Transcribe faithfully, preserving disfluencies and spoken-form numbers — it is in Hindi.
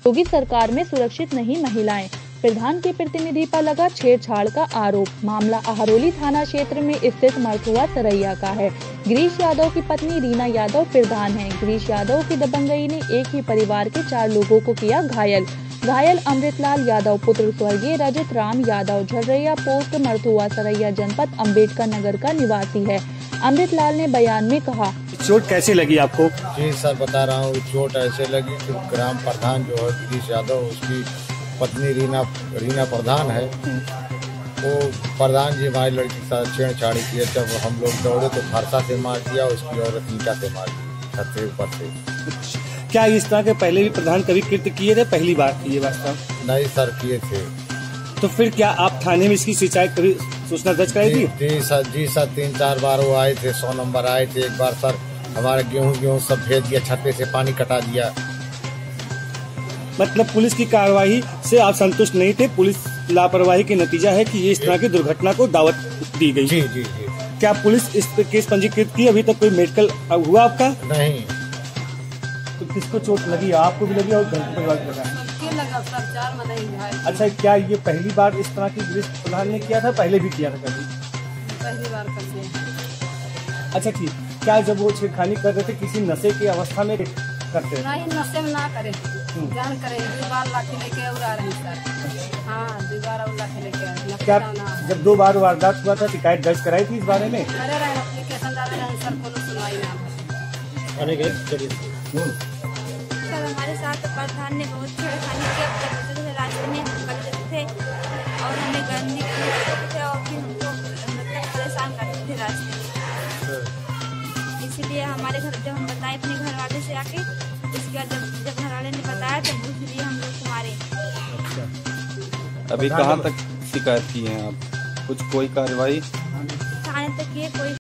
योगी सरकार में सुरक्षित नहीं महिलाएं, प्रधान के प्रतिनिधि पर लगा छेड़छाड़ का आरोप। मामला अहरोली थाना क्षेत्र में स्थित मरथुआ सरैया का है। गिरीश यादव की पत्नी रीना यादव प्रधान है। गिरीश यादव की दबंगई ने एक ही परिवार के चार लोगों को किया घायल। घायल अमृतलाल यादव पुत्र स्वर्गीय रजत राम यादव झर्रैया पोस्ट मरथुआ सरैया जनपद अम्बेडकर नगर का निवासी है। अमृतलाल ने बयान में कहा, चोट कैसे लगी आपको? जी सर बता रहा हूँ, चोट ऐसे लगी कि ग्राम प्रधान जो है गिरीश यादव, उसकी पत्नी रीना रीना प्रधान है, वो प्रधान जी हमारी लड़की के साथ छेड़छाड़ किया। जब हम लोग दौड़े तो फरसा से मार दिया, उसकी औरत ईंटा से मार दी छत से ऊपर से। क्या इस तरह के पहले भी प्रधान कभी कृत्य किए थे, पहली बार किए? वास्तव नहीं सर, किए थे। तो फिर क्या आप थाने में इसकी शिकायत कभी सूचना दर्ज कराई थी? जी सर, जी सर, तीन चार बार वो आए थे, सौ नंबर आए थे। एक बार सर हमारे गेहूं गेहूं सब भेज दिया, छत्ते से पानी कटा दिया। मतलब पुलिस की कार्रवाई से आप संतुष्ट नहीं थे? पुलिस लापरवाही के नतीजा है कि ये इस तरह की दुर्घटना को दावत दी गई। जी जी जी। क्या पुलिस इस पे केस पंजीकृत की? अभी तक कोई मेडिकल हुआ आपका? नहीं। तो किसको चोट लगी? आपको भी लगी और घर के परिवार को लगा? लगा सर, चार में नहीं घायल। अच्छा, क्या ये पहली बार इस तरह की गिरीश प्रधान ने किया था, पहले भी किया था कभी? पहली बार करते हैं। अच्छा ठीक, क्या जब वो छेड़खानी कर रहे थे किसी नशे की अवस्था में करते हैं? नहीं, नशे में ना करें, जान करें। दो बार लाठी लेके उड़ा रहे सर। हाँ, दो बार लाठी लेके। क्या जब दो बार वारदात हुआ था शिकायत दर्ज कराई थी इस बारे में? करे रहे एप्लीकेशन डाले रहे सर, कोनो सुनवाई ना। सर हमारे साथ प्रधान ने बहुत छेड़खानी किया, रास्ते में करते थे और हमें गंदी करते थे और फिर हमको मतलब परेशान करते थे रास्ते में। इसीलिए हमारे घर जब हम बताए अपने घर वाले से आके, उसके बाद जब जब घर वाले ने बताया तब इसलिए हम लोग तुम्हारे। अभी कहाँ तक शिकायत की है आप? कुछ कोई कार्रवाई थाने तक किए कोई